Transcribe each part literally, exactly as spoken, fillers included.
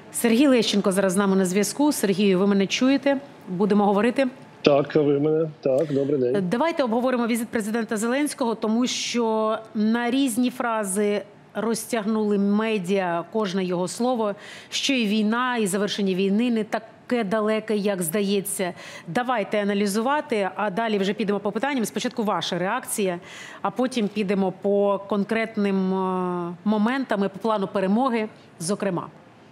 Сергій Лещенко зараз з нами на зв'язку. Сергію, ви мене чуєте? Будемо говорити? Так, ви мене. Так, добрий день. Давайте обговоримо візит президента Зеленського, тому що на різні фрази розтягнули медіа кожне його слово, що і війна, і завершення війни не таке далеке, як здається. Давайте аналізувати, а далі вже підемо по питанням. Спочатку ваша реакція, а потім підемо по конкретним моментам і по плану перемоги, зокрема.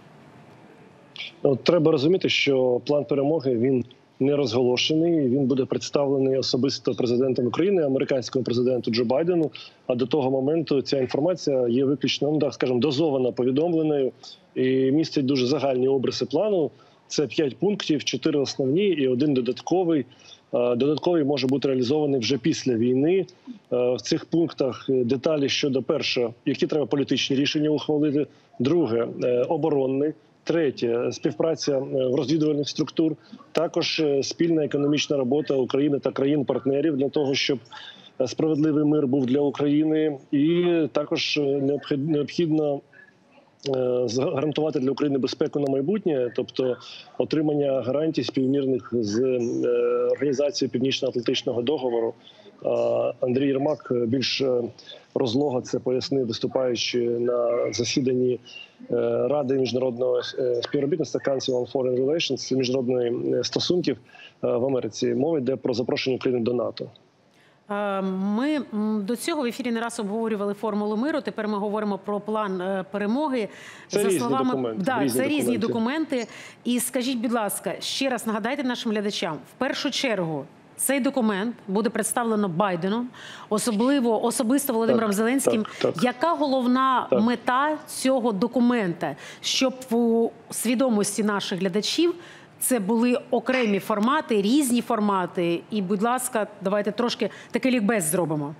От, треба розуміти, що план перемоги, він не розголошений, він буде представлений особисто президентом України, американському президенту Джо Байдену, а до того моменту ця інформація є виключно, ну, так скажемо, дозовано повідомленою і містить дуже загальні обриси плану. Це п'ять пунктів, чотири основні і один додатковий. Додатковий може бути реалізований вже після війни. В цих пунктах деталі щодо, перше, які треба політичні рішення ухвалити, друге – оборонний, третє – співпраця розвідувальних структур, також спільна економічна робота України та країн-партнерів для того, щоб справедливий мир був для України, і також необхідно гарантувати для України безпеку на майбутнє, тобто отримання гарантій співмірних з Організацією Північно-Атлантичного договору. Андрій Єрмак більш розлого це пояснив, виступаючи на засіданні Ради міжнародного співробітництва Council on Foreign Relations, міжнародних стосунків в Америці. Мова йде про запрошення України до НАТО. Ми до цього в ефірі не раз обговорювали формулу миру. Тепер ми говоримо про план перемоги. Це За різні словами, документи. Да, різні це документи. різні документи. І скажіть, будь ласка, ще раз нагадайте нашим глядачам, в першу чергу, цей документ буде представлено Байденом, особливо особисто Володимиром так, Зеленським. Так, так. Яка головна так. мета цього документа, щоб у свідомості наших глядачів це були окремі формати, різні формати? І, будь ласка, давайте трошки такий лікбез зробимо.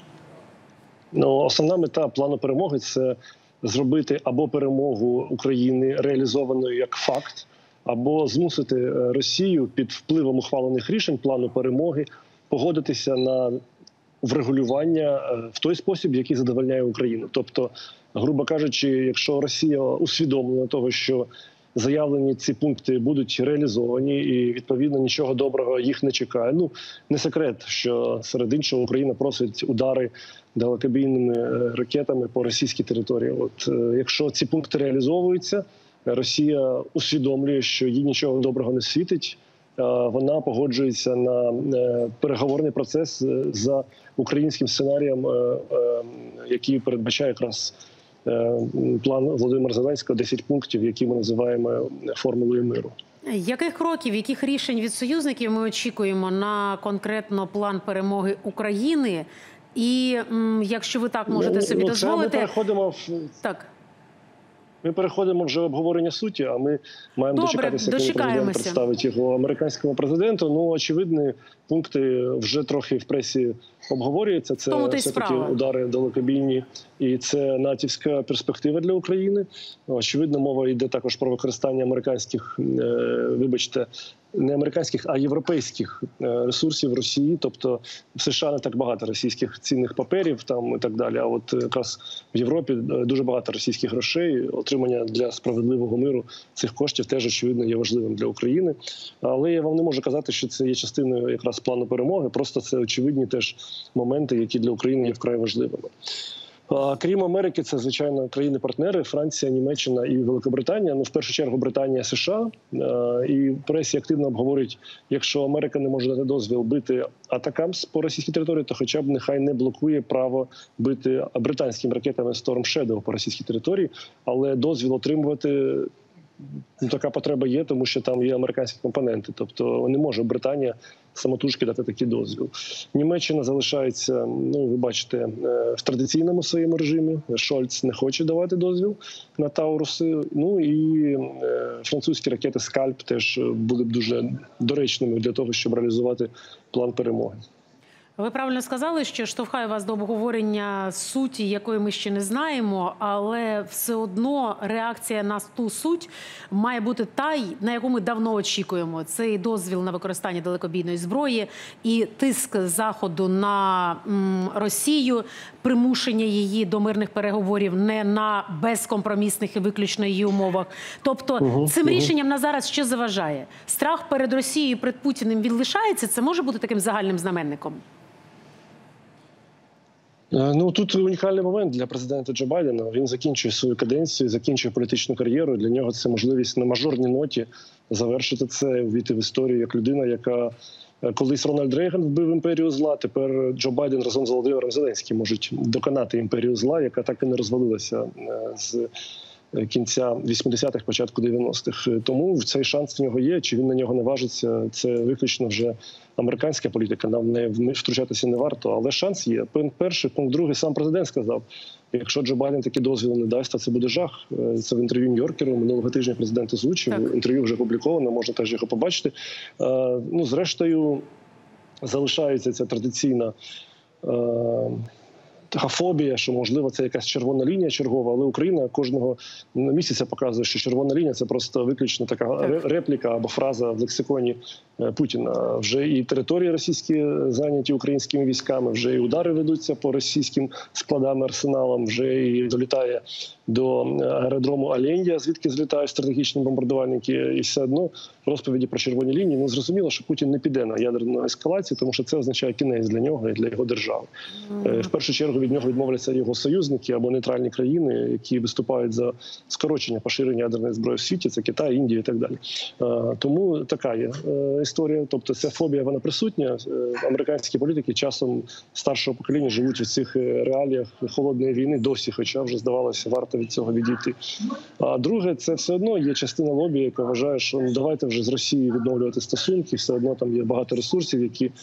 Ну, основна мета плану перемоги – це зробити або перемогу України реалізованою як факт, або змусити Росію під впливом ухвалених рішень плану перемоги погодитися на врегулювання в той спосіб, який задовольняє Україну. Тобто, грубо кажучи, якщо Росія усвідомлена того, що заявлені ці пункти будуть реалізовані і, відповідно, нічого доброго їх не чекає. Ну, не секрет, що серед іншого Україна просить удари далекобійними ракетами по російській території. От якщо ці пункти реалізовуються, Росія усвідомлює, що їй нічого доброго не світить, вона погоджується на переговорний процес за українським сценарієм, який передбачає якраз план Володимира Зеленського, десять пунктів, які ми називаємо формулою миру. Яких кроків, яких рішень від союзників ми очікуємо на конкретно план перемоги України? І якщо ви так можете ну, собі ну, дозволити... Ми переходимо в... Так. Ми переходимо вже в обговорення суті, а ми маємо Добре, дочекатися, коли президент представить його американському президенту. Ну, очевидні пункти вже трохи в пресі обговорюються. Це все-таки удари далекобійні, і це натівська перспектива для України. Очевидно, мова йде також про використання американських, вибачте, не американських, а європейських ресурсів Росії. Тобто в США не так багато російських цінних паперів там і так далі. А от якраз в Європі дуже багато російських грошей. Отримання для справедливого миру цих коштів теж, очевидно, є важливим для України. Але я вам не можу казати, що це є частиною якраз плану перемоги. Просто це очевидні теж моменти, які для України є вкрай важливими. Крім Америки, це, звичайно, країни-партнери – Франція, Німеччина і Великобританія. Ну, в першу чергу, Британія, США. І в пресі активно обговорюють, якщо Америка не може дати дозвіл бити атакамс по російській території, то хоча б нехай не блокує право бити британськими ракетами Storm Shadow по російській території. Але дозвіл отримувати – ну, така потреба є, тому що там є американські компоненти. Тобто не може Британія самотужки дати такий дозвіл. Німеччина залишається, ну, ви бачите, в традиційному своєму режимі. Шольц не хоче давати дозвіл на Тауруси. Ну і французькі ракети «Скальп» теж були б дуже доречними для того, щоб реалізувати план перемоги. Ви правильно сказали, що штовхає вас до обговорення суті, якої ми ще не знаємо, але все одно реакція на ту суть має бути та, на яку ми давно очікуємо. Це і дозвіл на використання далекобійної зброї, і тиск Заходу на м, Росію, примушення її до мирних переговорів не на безкомпромісних і виключно її умовах. Тобто угу, цим угу. рішенням на зараз що заважає? Страх перед Росією, перед Путіним він лишається? Це може бути таким загальним знаменником? Ну, тут унікальний момент для президента Джо Байдена. Він закінчує свою каденцію, закінчує політичну кар'єру. Для нього це можливість на мажорній ноті завершити це, увійти в історію як людина, яка колись Рональд Рейган вбив імперію зла, тепер Джо Байден разом з Володимиром Зеленським можуть доконати імперію зла, яка так і не розвалилася з кінця вісімдесятих, початку дев'яностих. Тому цей шанс в нього є. Чи він на нього наважиться, це виключно вже американська політика. Нам не втручатися не варто, але шанс є. Пункт перший, пункт другий, сам президент сказав, якщо Джо Байден такі дозвіл не дасть, то це буде жах. Це в інтерв'ю Нью-Йоркеру минулого тижня президент озвучив. Так. Інтерв'ю вже опубліковано, можна теж його побачити. Ну, зрештою, залишається ця традиційна така фобія, що, можливо, це якась червона лінія чергова, але Україна кожного місяця показує, що червона лінія – це просто виключно така репліка або фраза в лексиконі Путіна. Вже і території російські зайняті українськими військами, вже і удари ведуться по російським складам, арсеналам, вже і долітає до аеродрому Оленя, звідки злітають стратегічні бомбардувальники. І все одно розповіді про червоні лінії. Ну, зрозуміло, що Путін не піде на ядерну ескалацію, тому що це означає кінець для нього і для його держави. В першу чергу від нього відмовляться його союзники або нейтральні країни, які виступають за скорочення поширення ядерної зброї в світі. Це Китай, Індія і так далі. Тому така є історія. Тобто ця фобія, вона присутня. Американські політики часом старшого покоління живуть у цих реаліях холодної війни досі, хоча вже, здавалося, варто від цього відійти. А друге, це все одно є частина лобі, яка вважає, що ну, давайте вже з Росією відновлювати стосунки, все одно там є багато ресурсів, які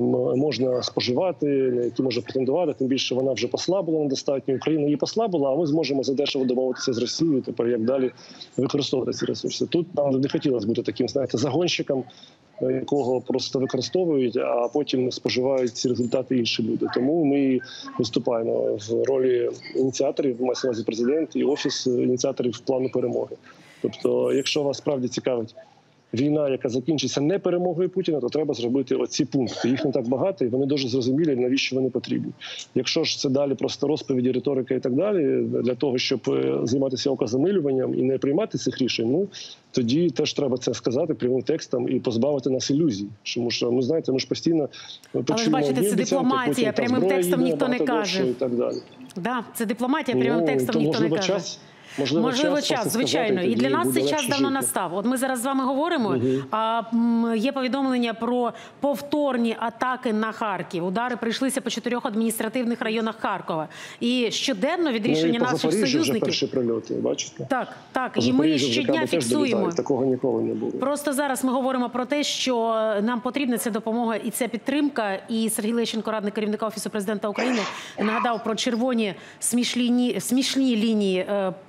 можна споживати, на які можна претендувати, тим більше вона вже послабила недостатньо, Україна її послабила, а ми зможемо задешево домовитися з Росією, тепер як далі використовувати ці ресурси. Тут нам не хотілося бути таким, знаєте, загонщиком, якого просто використовують, а потім споживають ці результати інші люди. Тому ми виступаємо в ролі ініціаторів, мається на увазі президент і офіс ініціаторів плану перемоги. Тобто, якщо вас справді цікавить війна, яка закінчиться не перемогою Путіна, то треба зробити оці пункти. Їх не так багато, і вони дуже зрозумілі, навіщо вони потрібні. Якщо ж це далі просто розповіді, риторика і так далі, для того, щоб займатися окозамилюванням і не приймати цих рішень, ну, тоді теж треба це сказати прямим текстом і позбавити нас ілюзій. Тому що, ну, знаєте, ми ж постійно почуємо... Але ж бачите, це дипломатія, прямим текстом ніхто не каже. І так далі. Да, це дипломатія, прямим текстом ніхто не каже. Можливо, Можливо, час, час звичайно. сказати, і для нас цей час давно жити. настав. От ми зараз з вами говоримо, угу. а є повідомлення про повторні атаки на Харків. Удари прийшлися по чотирьох адміністративних районах Харкова. І щоденно від рішення ну, наших союзників... вже перші прильоти, бачите? Так, так. І ми щодня фіксуємо. Такого ніколи не було. Просто зараз ми говоримо про те, що нам потрібна ця допомога і ця підтримка. І Сергій Лещенко, радник керівника Офісу Президента України, нагадав про червоні смішні, смішні лінії.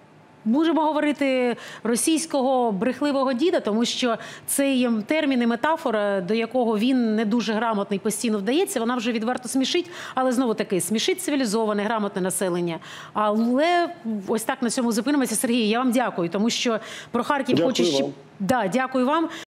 Можемо говорити російського брехливого діда, тому що цей термін і метафора, до якого він не дуже грамотний, постійно вдається, вона вже відверто смішить, але знову-таки смішить цивілізоване, грамотне населення. Але ось так на цьому зупинимося. Сергій, я вам дякую, тому що про Харків дякую хочу ще... вам. Да, дякую вам.